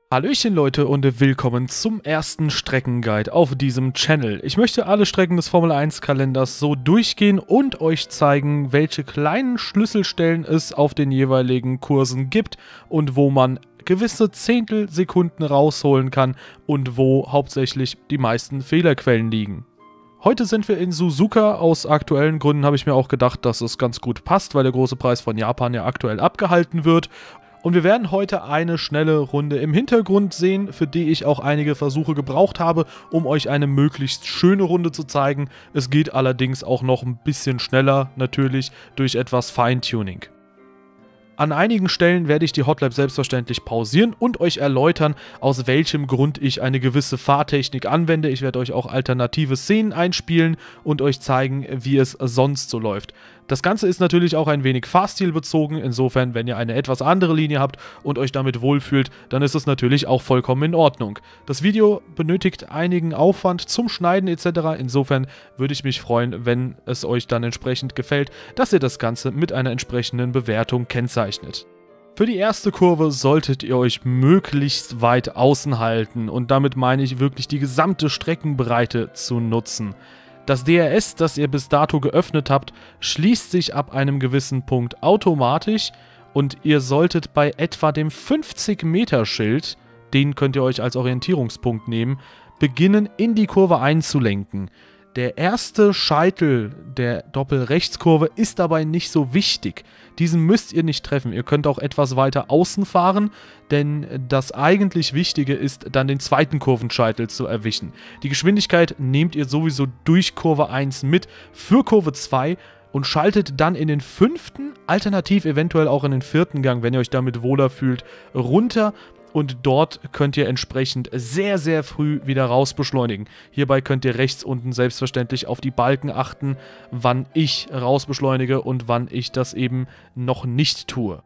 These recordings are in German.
Hallöchen Leute und willkommen zum ersten Streckenguide auf diesem Channel. Ich möchte alle Strecken des Formel 1 Kalenders so durchgehen und euch zeigen, welche kleinen Schlüsselstellen es auf den jeweiligen Kursen gibt und wo man gewisse Zehntelsekunden rausholen kann und wo hauptsächlich die meisten Fehlerquellen liegen. Heute sind wir in Suzuka. Aus aktuellen Gründen habe ich mir auch gedacht, dass es ganz gut passt, weil der große Preis von Japan ja aktuell abgehalten wird. Und wir werden heute eine schnelle Runde im Hintergrund sehen, für die ich auch einige Versuche gebraucht habe, um euch eine möglichst schöne Runde zu zeigen. Es geht allerdings auch noch ein bisschen schneller, natürlich durch etwas Feintuning. An einigen Stellen werde ich die Hotlap selbstverständlich pausieren und euch erläutern, aus welchem Grund ich eine gewisse Fahrtechnik anwende. Ich werde euch auch alternative Szenen einspielen und euch zeigen, wie es sonst so läuft. Das Ganze ist natürlich auch ein wenig Fahrstil bezogen, insofern, wenn ihr eine etwas andere Linie habt und euch damit wohlfühlt, dann ist es natürlich auch vollkommen in Ordnung. Das Video benötigt einigen Aufwand zum Schneiden etc., insofern würde ich mich freuen, wenn es euch dann entsprechend gefällt, dass ihr das Ganze mit einer entsprechenden Bewertung kennzeichnet. Für die erste Kurve solltet ihr euch möglichst weit außen halten und damit meine ich wirklich die gesamte Streckenbreite zu nutzen. Das DRS, das ihr bis dato geöffnet habt, schließt sich ab einem gewissen Punkt automatisch und ihr solltet bei etwa dem 50-Meter-Schild, den könnt ihr euch als Orientierungspunkt nehmen, beginnen in die Kurve einzulenken. Der erste Scheitel der Doppelrechtskurve ist dabei nicht so wichtig. Diesen müsst ihr nicht treffen. Ihr könnt auch etwas weiter außen fahren, denn das eigentlich Wichtige ist, dann den zweiten Kurvenscheitel zu erwischen. Die Geschwindigkeit nehmt ihr sowieso durch Kurve 1 mit für Kurve 2 und schaltet dann in den fünften, alternativ eventuell auch in den vierten Gang, wenn ihr euch damit wohler fühlt, runter. Und dort könnt ihr entsprechend sehr, sehr früh wieder raus beschleunigen. Hierbei könnt ihr rechts unten selbstverständlich auf die Balken achten, wann ich raus beschleunige und wann ich das eben noch nicht tue.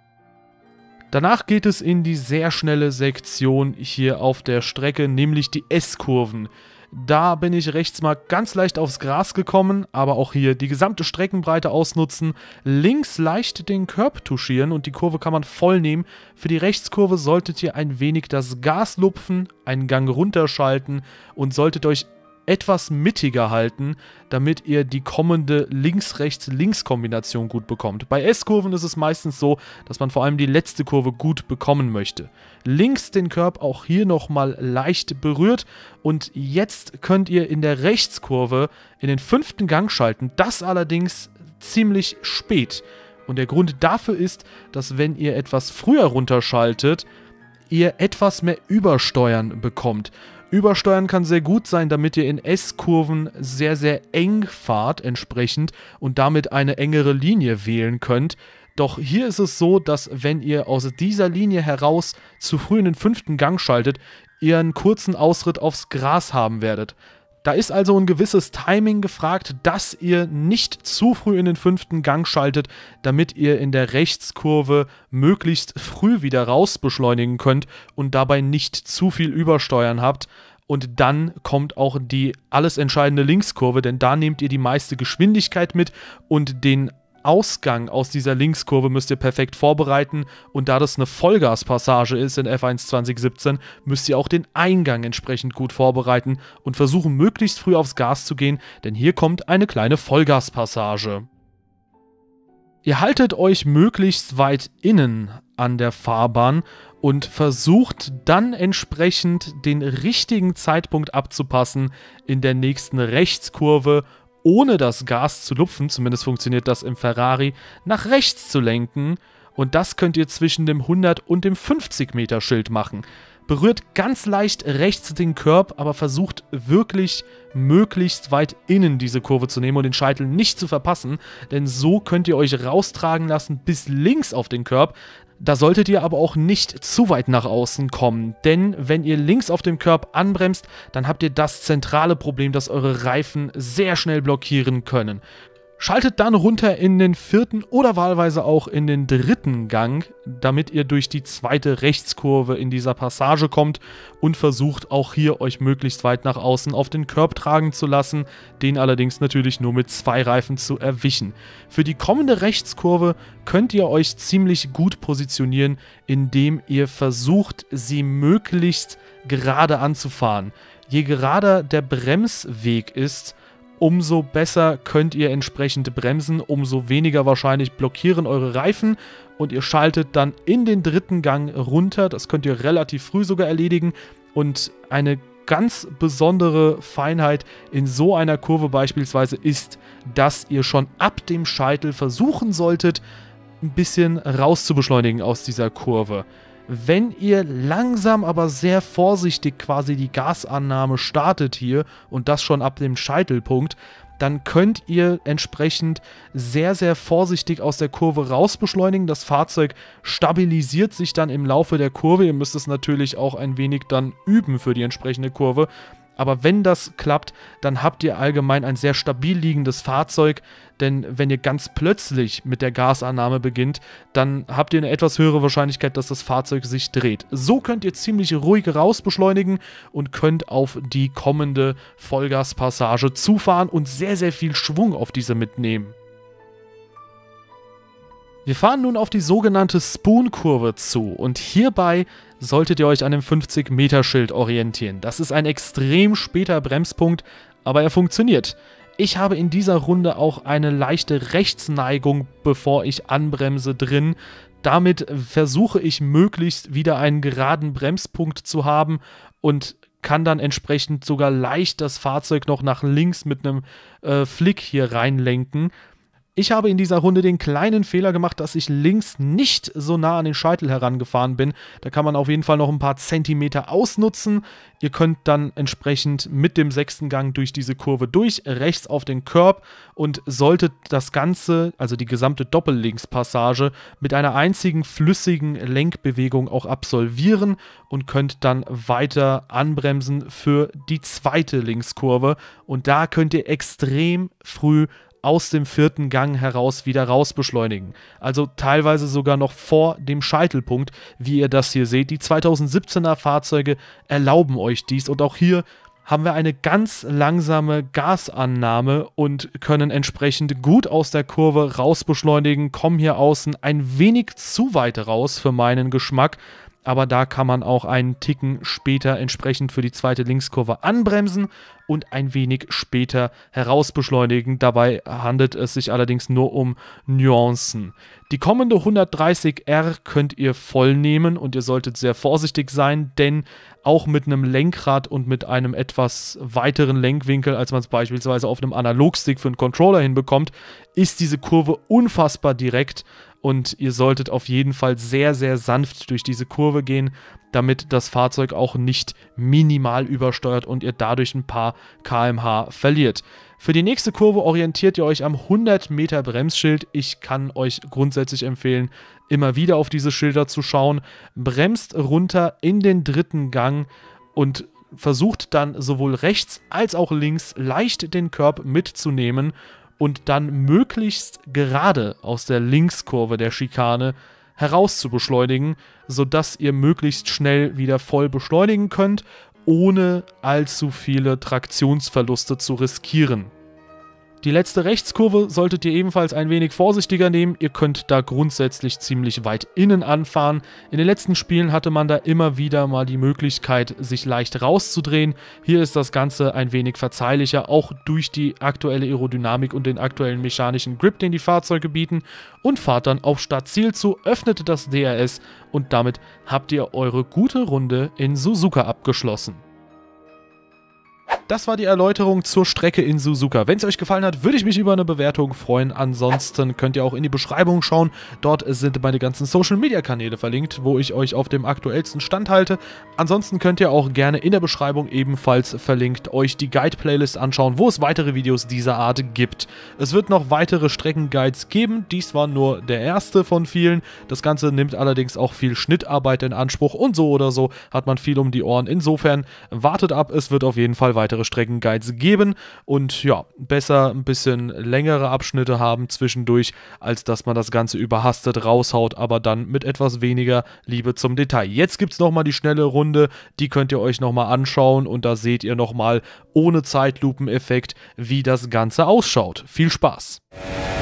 Danach geht es in die sehr schnelle Sektion hier auf der Strecke, nämlich die S-Kurven. Da bin ich rechts mal ganz leicht aufs Gras gekommen, aber auch hier die gesamte Streckenbreite ausnutzen, links leicht den Curb touchieren und die Kurve kann man voll nehmen. Für die Rechtskurve solltet ihr ein wenig das Gas lupfen, einen Gang runterschalten und solltet euch etwas mittiger halten, damit ihr die kommende Links-Rechts-Links-Kombination gut bekommt. Bei S-Kurven ist es meistens so, dass man vor allem die letzte Kurve gut bekommen möchte. Links den Curb auch hier nochmal leicht berührt und jetzt könnt ihr in der Rechtskurve in den fünften Gang schalten, das allerdings ziemlich spät. Und der Grund dafür ist, dass wenn ihr etwas früher runterschaltet, ihr etwas mehr Übersteuern bekommt. Übersteuern kann sehr gut sein, damit ihr in S-Kurven sehr, sehr eng fahrt entsprechend und damit eine engere Linie wählen könnt. Doch hier ist es so, dass wenn ihr aus dieser Linie heraus zu früh in den fünften Gang schaltet, ihr einen kurzen Ausritt aufs Gras haben werdet. Da ist also ein gewisses Timing gefragt, dass ihr nicht zu früh in den fünften Gang schaltet, damit ihr in der Rechtskurve möglichst früh wieder raus beschleunigen könnt und dabei nicht zu viel Übersteuern habt. Und dann kommt auch die alles entscheidende Linkskurve, denn da nehmt ihr die meiste Geschwindigkeit mit und den Ausgang aus dieser Linkskurve müsst ihr perfekt vorbereiten und da das eine Vollgaspassage ist in F1 2017, müsst ihr auch den Eingang entsprechend gut vorbereiten und versuchen möglichst früh aufs Gas zu gehen, denn hier kommt eine kleine Vollgaspassage. Ihr haltet euch möglichst weit innen an der Fahrbahn und versucht dann entsprechend den richtigen Zeitpunkt abzupassen in der nächsten Rechtskurve, ohne das Gas zu lupfen, zumindest funktioniert das im Ferrari, nach rechts zu lenken und das könnt ihr zwischen dem 100 und dem 50 Meter Schild machen. Berührt ganz leicht rechts den Curb, aber versucht wirklich möglichst weit innen diese Kurve zu nehmen und den Scheitel nicht zu verpassen, denn so könnt ihr euch raustragen lassen bis links auf den Curb. Da solltet ihr aber auch nicht zu weit nach außen kommen, denn wenn ihr links auf dem Curb anbremst, dann habt ihr das zentrale Problem, dass eure Reifen sehr schnell blockieren können. Schaltet dann runter in den 4. oder wahlweise auch in den 3. Gang, damit ihr durch die 2. Rechtskurve in dieser Passage kommt und versucht auch hier euch möglichst weit nach außen auf den Curb tragen zu lassen, den allerdings natürlich nur mit 2 Reifen zu erwischen. Für die kommende Rechtskurve könnt ihr euch ziemlich gut positionieren, indem ihr versucht, sie möglichst gerade anzufahren. Je gerader der Bremsweg ist, umso besser könnt ihr entsprechend bremsen, umso weniger wahrscheinlich blockieren eure Reifen und ihr schaltet dann in den 3. Gang runter. Das könnt ihr relativ früh sogar erledigen und eine ganz besondere Feinheit in so einer Kurve beispielsweise ist, dass ihr schon ab dem Scheitel versuchen solltet, ein bisschen rauszubeschleunigen aus dieser Kurve. Wenn ihr langsam, aber sehr vorsichtig quasi die Gasannahme startet hier und das schon ab dem Scheitelpunkt, dann könnt ihr entsprechend sehr, sehr vorsichtig aus der Kurve rausbeschleunigen. Das Fahrzeug stabilisiert sich dann im Laufe der Kurve. Ihr müsst es natürlich auch ein wenig dann üben für die entsprechende Kurve. Aber wenn das klappt, dann habt ihr allgemein ein sehr stabil liegendes Fahrzeug, denn wenn ihr ganz plötzlich mit der Gasannahme beginnt, dann habt ihr eine etwas höhere Wahrscheinlichkeit, dass das Fahrzeug sich dreht. So könnt ihr ziemlich ruhig rausbeschleunigen und könnt auf die kommende Vollgaspassage zufahren und sehr, sehr viel Schwung auf diese mitnehmen. Wir fahren nun auf die sogenannte Spoon-Kurve zu und hierbei solltet ihr euch an dem 50-Meter-Schild orientieren. Das ist ein extrem später Bremspunkt, aber er funktioniert. Ich habe in dieser Runde auch eine leichte Rechtsneigung, bevor ich anbremse, drin. Damit versuche ich möglichst wieder einen geraden Bremspunkt zu haben und kann dann entsprechend sogar leicht das Fahrzeug noch nach links mit einem Flick hier reinlenken. Ich habe in dieser Runde den kleinen Fehler gemacht, dass ich links nicht so nah an den Scheitel herangefahren bin. Da kann man auf jeden Fall noch ein paar Zentimeter ausnutzen. Ihr könnt dann entsprechend mit dem 6. Gang durch diese Kurve durch, rechts auf den Curb und solltet das Ganze, also die gesamte Doppellinkspassage, mit einer einzigen flüssigen Lenkbewegung auch absolvieren und könnt dann weiter anbremsen für die 2. Linkskurve. Und da könnt ihr extrem früh aus dem 4. Gang heraus wieder raus beschleunigen. Also teilweise sogar noch vor dem Scheitelpunkt, wie ihr das hier seht. Die 2017er Fahrzeuge erlauben euch dies und auch hier haben wir eine ganz langsame Gasannahme und können entsprechend gut aus der Kurve raus beschleunigen, kommen hier außen ein wenig zu weit raus für meinen Geschmack. Aber da kann man auch einen Ticken später entsprechend für die 2. Linkskurve anbremsen und ein wenig später herausbeschleunigen. Dabei handelt es sich allerdings nur um Nuancen. Die kommende 130R könnt ihr voll nehmen und ihr solltet sehr vorsichtig sein, denn auch mit einem Lenkrad und mit einem etwas weiteren Lenkwinkel, als man es beispielsweise auf einem Analogstick für einen Controller hinbekommt, ist diese Kurve unfassbar direkt. Und ihr solltet auf jeden Fall sehr, sehr sanft durch diese Kurve gehen, damit das Fahrzeug auch nicht minimal übersteuert und ihr dadurch ein paar km/h verliert. Für die nächste Kurve orientiert ihr euch am 100 Meter Bremsschild. Ich kann euch grundsätzlich empfehlen, immer wieder auf diese Schilder zu schauen. Bremst runter in den 3. Gang und versucht dann sowohl rechts als auch links leicht den Curb mitzunehmen und dann möglichst gerade aus der Linkskurve der Schikane heraus zu beschleunigen, sodass ihr möglichst schnell wieder voll beschleunigen könnt, ohne allzu viele Traktionsverluste zu riskieren. Die letzte Rechtskurve solltet ihr ebenfalls ein wenig vorsichtiger nehmen. Ihr könnt da grundsätzlich ziemlich weit innen anfahren. In den letzten Spielen hatte man da immer wieder mal die Möglichkeit, sich leicht rauszudrehen. Hier ist das Ganze ein wenig verzeihlicher, auch durch die aktuelle Aerodynamik und den aktuellen mechanischen Grip, den die Fahrzeuge bieten. Und fahrt dann auf Startziel zu, öffnet das DRS und damit habt ihr eure gute Runde in Suzuka abgeschlossen. Das war die Erläuterung zur Strecke in Suzuka. Wenn es euch gefallen hat, würde ich mich über eine Bewertung freuen. Ansonsten könnt ihr auch in die Beschreibung schauen. Dort sind meine ganzen Social-Media-Kanäle verlinkt, wo ich euch auf dem aktuellsten Stand halte. Ansonsten könnt ihr auch gerne in der Beschreibung ebenfalls verlinkt euch die Guide-Playlist anschauen, wo es weitere Videos dieser Art gibt. Es wird noch weitere Streckenguides geben. Dies war nur der erste von vielen. Das Ganze nimmt allerdings auch viel Schnittarbeit in Anspruch und so oder so hat man viel um die Ohren. Insofern wartet ab, es wird auf jeden Fall weitere weitere Streckenguides geben und ja, besser ein bisschen längere Abschnitte haben zwischendurch, als dass man das Ganze überhastet raushaut, aber dann mit etwas weniger Liebe zum Detail. Jetzt gibt es nochmal die schnelle Runde, die könnt ihr euch nochmal anschauen und da seht ihr nochmal ohne Zeitlupeneffekt, wie das Ganze ausschaut. Viel Spaß!